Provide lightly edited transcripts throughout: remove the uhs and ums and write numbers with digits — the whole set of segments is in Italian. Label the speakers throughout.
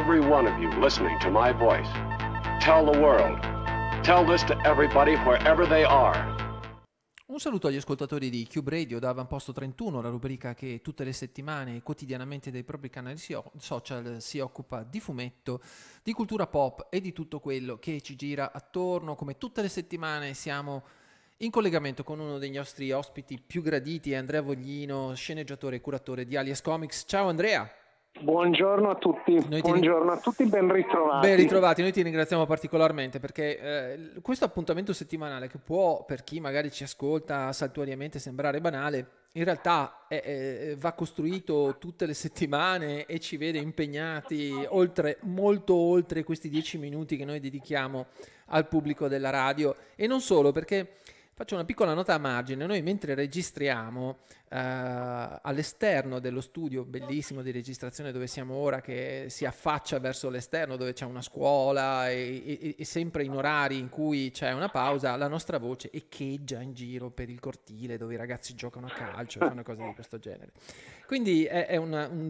Speaker 1: every one of you listening to my voice. Tell the world. Tell this to everybody wherever they are.
Speaker 2: Un saluto agli ascoltatori di Cube Radio da Avamposto 31, la rubrica che tutte le settimane quotidianamente dai propri canali social si occupa di fumetto, di cultura pop e di tutto quello che ci gira attorno. Come tutte le settimane siamo in collegamento con uno dei nostri ospiti più graditi, Andrea Voglino, sceneggiatore e curatore di Alias Comics. Ciao Andrea!
Speaker 3: Buongiorno a tutti, buongiorno a tutti, ben ritrovati.
Speaker 2: Ben ritrovati, noi ti ringraziamo particolarmente perché questo appuntamento settimanale, che può per chi magari ci ascolta saltuariamente sembrare banale, in realtà va costruito tutte le settimane e ci vede impegnati molto oltre questi 10 minuti che noi dedichiamo al pubblico della radio. E non solo, perché faccio una piccola nota a margine: noi mentre registriamo all'esterno dello studio bellissimo di registrazione dove siamo ora, che si affaccia verso l'esterno, dove c'è una scuola e sempre in orari in cui c'è una pausa, la nostra voce echeggia in giro per il cortile dove i ragazzi giocano a calcio e fanno cose di questo genere. Quindi è un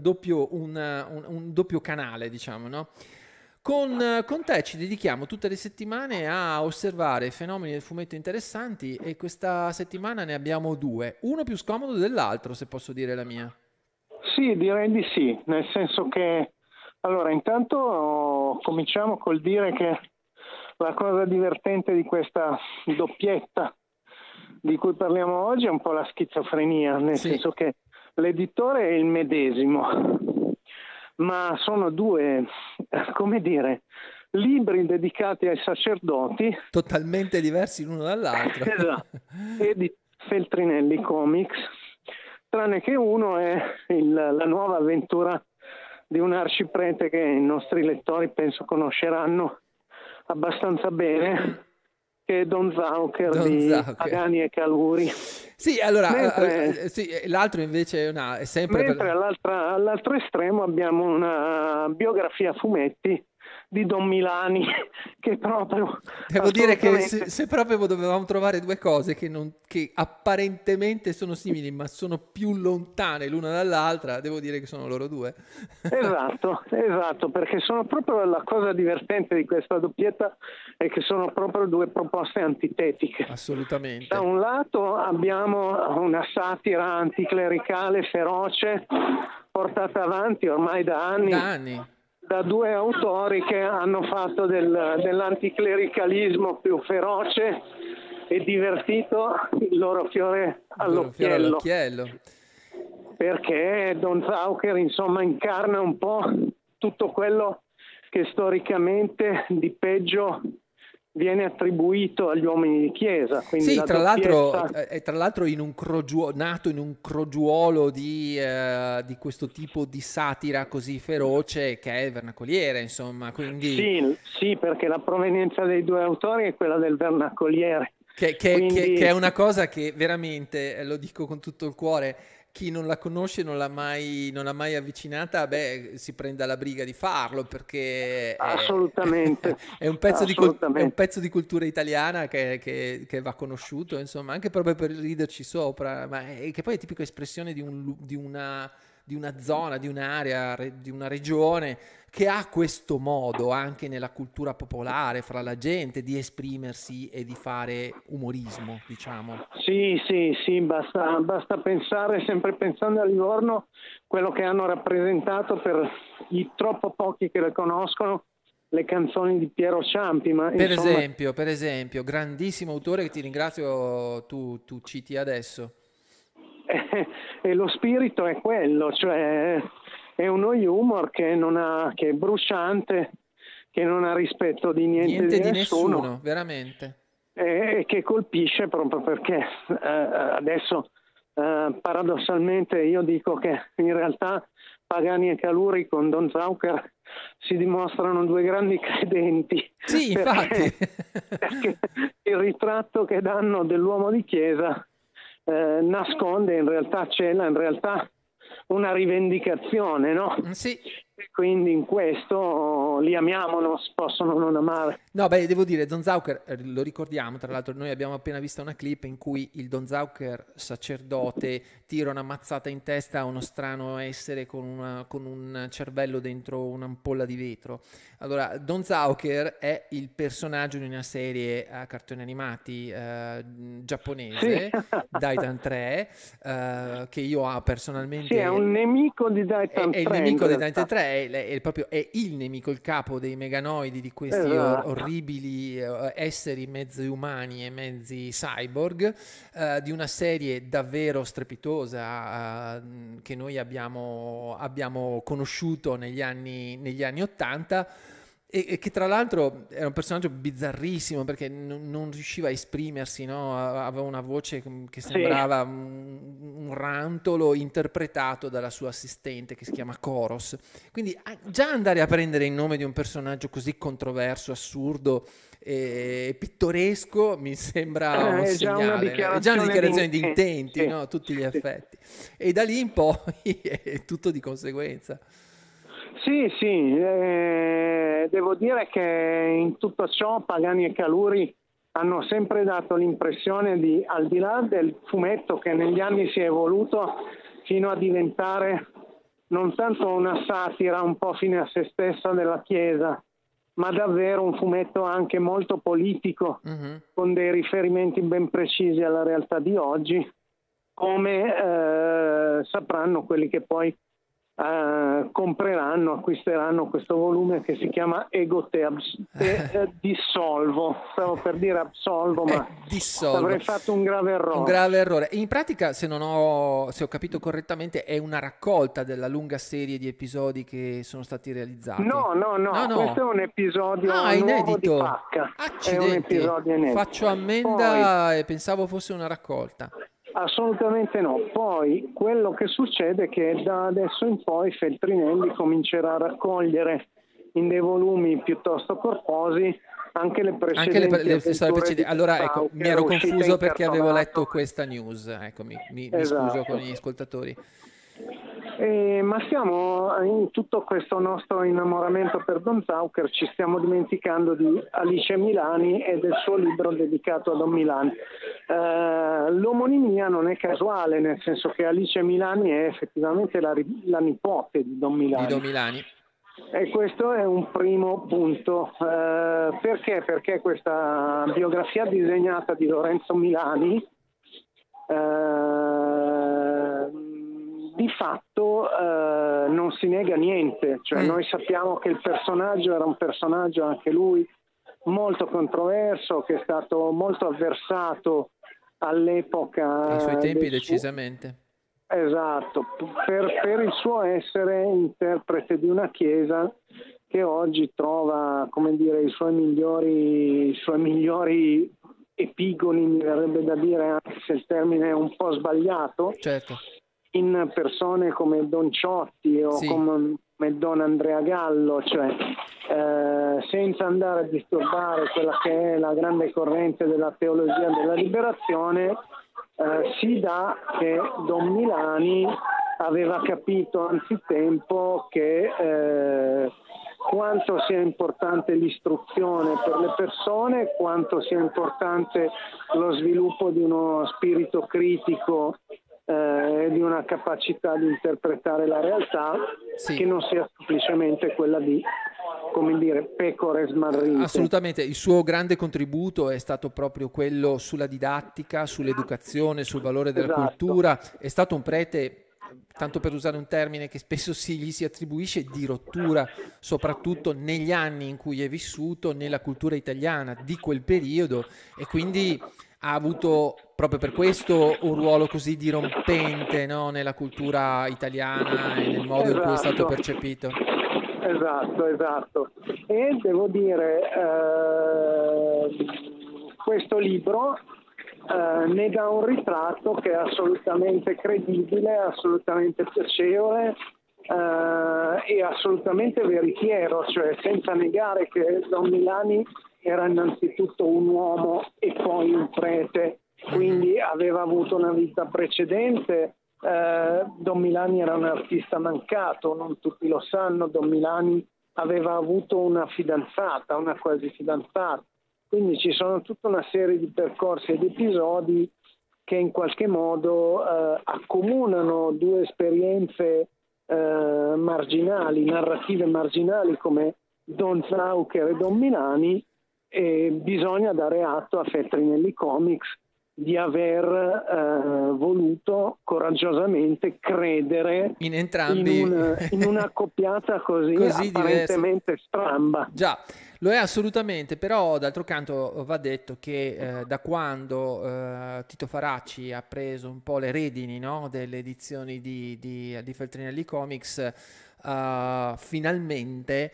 Speaker 2: doppio canale, diciamo, no? Con te ci dedichiamo tutte le settimane a osservare fenomeni del fumetto interessanti e questa settimana ne abbiamo due, uno più scomodo dell'altro, se posso dire la mia.
Speaker 3: Sì, direi di sì, nel senso che, allora, intanto cominciamo col dire che la cosa divertente di questa doppietta di cui parliamo oggi è un po' la schizofrenia, nel senso che l'editore è il medesimo, ma sono due, come dire, libri dedicati ai sacerdoti.
Speaker 2: Totalmente diversi l'uno dall'altro.
Speaker 3: Esatto, e di Feltrinelli Comics, tranne che uno è la nuova avventura di un arciprete che i nostri lettori penso conosceranno abbastanza bene, che è Don Zauker di Pagani e Caluri.
Speaker 2: Sì, allora, l'altro invece è sempre...
Speaker 3: Mentre all'altro estremo abbiamo una biografia a fumetti di Don Milani, che proprio...
Speaker 2: Devo dire che se proprio dovevamo trovare due cose che apparentemente sono simili, ma sono più lontane l'una dall'altra, devo dire che sono loro due.
Speaker 3: Esatto, perché sono proprio la cosa divertente di questa doppietta è che sono proprio due proposte antitetiche.
Speaker 2: Assolutamente.
Speaker 3: Da un lato abbiamo una satira anticlericale feroce, portata avanti ormai da anni. Da due autori che hanno fatto dell'anticlericalismo più feroce e divertito il loro fiore all'occhiello. Perché Don Zauker, insomma, incarna un po' tutto quello che storicamente di peggio viene attribuito agli uomini di chiesa. Quindi
Speaker 2: sì, tra l'altro nato in un crogiuolo di questo tipo di satira così feroce che è il Vernacoliere, insomma. Quindi...
Speaker 3: Sì, perché la provenienza dei due autori è quella del Vernacoliere.
Speaker 2: Che è una cosa che veramente, lo dico con tutto il cuore, chi non la conosce, non l'ha mai avvicinata, si prenda la briga di farlo, perché
Speaker 3: assolutamente
Speaker 2: è un pezzo di cultura italiana che va conosciuto, insomma, anche proprio per riderci sopra, ma che poi è tipica espressione di una zona, di un'area, di una regione che ha questo modo anche nella cultura popolare fra la gente di esprimersi e di fare umorismo, diciamo.
Speaker 3: Sì, basta pensare, sempre pensando a Livorno, quello che hanno rappresentato per i troppo pochi che le conoscono, le canzoni di Piero Ciampi. Ma
Speaker 2: per esempio, grandissimo autore che ti ringrazio, tu citi adesso.
Speaker 3: E lo spirito è quello, cioè è uno humor che è bruciante, che non ha rispetto di niente di nessuno,
Speaker 2: veramente,
Speaker 3: e che colpisce proprio perché adesso paradossalmente io dico che in realtà Pagani e Caluri con Don Zauker si dimostrano due grandi credenti.
Speaker 2: Sì, infatti.
Speaker 3: Perché il ritratto che danno dell'uomo di chiesa nasconde, in realtà cela una rivendicazione, no?
Speaker 2: Sì.
Speaker 3: E quindi in questo li amiamo, non si possono non amare.
Speaker 2: No, beh, devo dire, Don Zauker, lo ricordiamo, tra l'altro noi abbiamo appena visto una clip in cui il Don Zauker sacerdote tira una mazzata in testa a uno strano essere con un cervello dentro un'ampolla di vetro. Allora, Don Zauker è il personaggio di una serie a cartoni animati giapponese,
Speaker 3: Sì.
Speaker 2: Daitan 3, che io personalmente...
Speaker 3: Sì, è un nemico di Daitan 3.
Speaker 2: È il nemico di Daitan 3, è il nemico, il capo dei meganoidi, di questi orribili esseri mezzi umani e mezzi cyborg, di una serie davvero strepitosa che noi abbiamo conosciuto negli anni 80. E che tra l'altro era un personaggio bizzarrissimo perché non riusciva a esprimersi, no? Aveva una voce che sembrava un rantolo interpretato dalla sua assistente che si chiama Koros. Quindi già andare a prendere il nome di un personaggio così controverso, assurdo e pittoresco mi sembra un segnale, è già una dichiarazione di intenti, sì, no? A tutti gli effetti. E da lì in poi è tutto di conseguenza.
Speaker 3: Sì, devo dire che in tutto ciò Pagani e Caluri hanno sempre dato l'impressione di, al di là del fumetto che negli anni si è evoluto fino a diventare non tanto una satira un po' fine a se stessa della Chiesa, ma davvero un fumetto anche molto politico, con dei riferimenti ben precisi alla realtà di oggi, come sapranno quelli che poi acquisteranno questo volume che si chiama Ego te dissolvo. Stavo per dire absolvo, ma avrei fatto un grave errore.
Speaker 2: Un grave errore. In pratica, se ho capito correttamente, è una raccolta della lunga serie di episodi che sono stati realizzati.
Speaker 3: No. Questo è un episodio
Speaker 2: inedito.
Speaker 3: Di Pacca.
Speaker 2: Accidenti.
Speaker 3: È un episodio inedito.
Speaker 2: Faccio ammenda e pensavo fosse una raccolta.
Speaker 3: Assolutamente no. Poi quello che succede è che da adesso in poi Feltrinelli comincerà a raccogliere in dei volumi piuttosto corposi anche le precedenti.
Speaker 2: Allora ecco, mi ero confuso perché avevo letto questa news. Ecco, mi scuso con gli ascoltatori.
Speaker 3: Ma in tutto questo nostro innamoramento per Don Zauker ci stiamo dimenticando di Alice Milani e del suo libro dedicato a Don Milani. L'omonimia non è casuale, nel senso che Alice Milani è effettivamente la nipote di Don Milani. E questo è un primo punto. Perché? Perché questa biografia disegnata di Lorenzo Milani di fatto non si nega niente, cioè noi sappiamo che il personaggio era un personaggio anche lui molto controverso, che è stato molto avversato all'epoca.
Speaker 2: Ai suoi tempi decisamente.
Speaker 3: Esatto, per il suo essere interprete di una chiesa che oggi trova, come dire, i suoi migliori epigoni, mi verrebbe da dire, anche se il termine è un po' sbagliato.
Speaker 2: Certo.
Speaker 3: In persone come Don Ciotti o come Don Andrea Gallo, cioè senza andare a disturbare quella che è la grande corrente della teologia della liberazione, si dà che Don Milani aveva capito anzitempo che quanto sia importante l'istruzione per le persone, quanto sia importante lo sviluppo di uno spirito critico e di una capacità di interpretare la realtà, che non sia semplicemente quella di, come dire, pecore smarrite.
Speaker 2: Assolutamente, il suo grande contributo è stato proprio quello sulla didattica, sull'educazione, sul valore della cultura. È stato un prete, tanto per usare un termine che spesso gli si attribuisce, di rottura, soprattutto negli anni in cui è vissuto, nella cultura italiana di quel periodo, e quindi ha avuto proprio per questo un ruolo così dirompente, no? Nella cultura italiana e nel modo in cui è stato percepito.
Speaker 3: Esatto. E devo dire, questo libro ne dà un ritratto che è assolutamente credibile, assolutamente piacevole e assolutamente veritiero, cioè senza negare che Don Milani era innanzitutto un uomo e poi un prete, quindi aveva avuto una vita precedente Don Milani era un artista mancato, non tutti lo sanno, Don Milani aveva avuto una fidanzata, una quasi fidanzata, quindi ci sono tutta una serie di percorsi ed episodi che in qualche modo accomunano due esperienze marginali, narrative marginali come Don Znaucher e Don Milani, e bisogna dare atto a Feltrinelli Comics di aver voluto coraggiosamente credere
Speaker 2: in entrambi,
Speaker 3: in una coppiata così apparentemente stramba.
Speaker 2: Già, lo è assolutamente, però d'altro canto va detto che da quando Tito Faracci ha preso un po' le redini, no, delle edizioni di Feltrinelli Comics, finalmente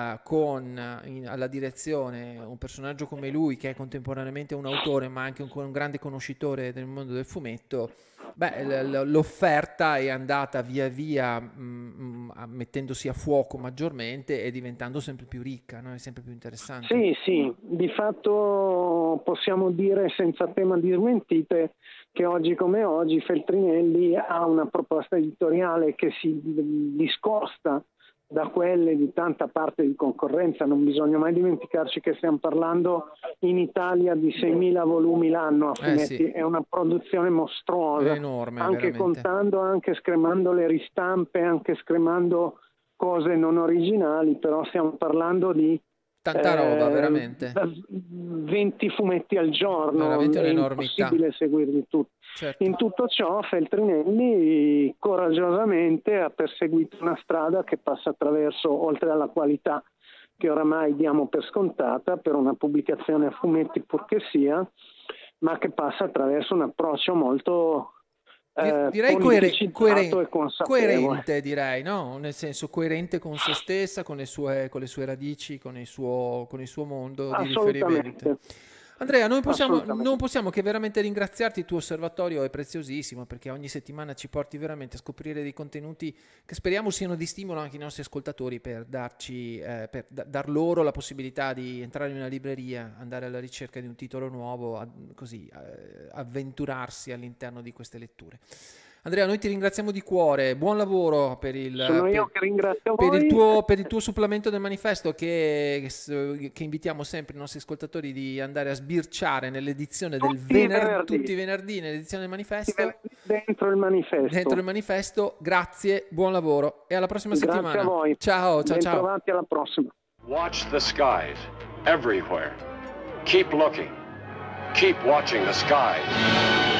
Speaker 2: alla direzione un personaggio come lui, che è contemporaneamente un autore ma anche un grande conoscitore del mondo del fumetto, l'offerta è andata via via mettendosi a fuoco maggiormente e diventando sempre più ricca, no? È sempre più interessante.
Speaker 3: Sì, di fatto possiamo dire senza tema di smentite che oggi come oggi Feltrinelli ha una proposta editoriale che si discosta da quelle di tanta parte di concorrenza. Non bisogna mai dimenticarci che stiamo parlando in Italia di 6.000 volumi l'anno a fumetti, sì. È una produzione mostruosa,
Speaker 2: è enorme,
Speaker 3: anche
Speaker 2: veramente.
Speaker 3: contando, anche scremando le ristampe, anche scremando cose non originali, però stiamo parlando di
Speaker 2: tanta roba, veramente.
Speaker 3: 20 fumetti al giorno,
Speaker 2: veramente
Speaker 3: è
Speaker 2: un'enormità.
Speaker 3: Impossibile seguirli tutti.
Speaker 2: Certo.
Speaker 3: In tutto ciò Feltrinelli coraggiosamente ha perseguito una strada che passa attraverso, oltre alla qualità che oramai diamo per scontata per una pubblicazione a fumetti purché sia, ma che passa attraverso un approccio molto
Speaker 2: direi coerente, direi, no? Nel senso coerente con se stessa, con le sue radici, con il suo mondo di riferimento. Andrea, non possiamo che veramente ringraziarti. Il tuo osservatorio è preziosissimo, perché ogni settimana ci porti veramente a scoprire dei contenuti che speriamo siano di stimolo anche ai nostri ascoltatori, per dar loro la possibilità di entrare in una libreria, andare alla ricerca di un titolo nuovo, avventurarsi all'interno di queste letture. Andrea, noi ti ringraziamo di cuore, buon lavoro per il tuo supplemento del manifesto, che invitiamo sempre i nostri ascoltatori di andare a sbirciare nell'edizione del tutti i venerdì nell'edizione del manifesto.
Speaker 3: Dentro il manifesto.
Speaker 2: Grazie, buon lavoro e alla prossima settimana.
Speaker 3: Grazie a voi.
Speaker 2: Ciao.
Speaker 3: Bentrovati, alla prossima.
Speaker 1: Watch the skies everywhere. Keep looking. Keep watching the skies.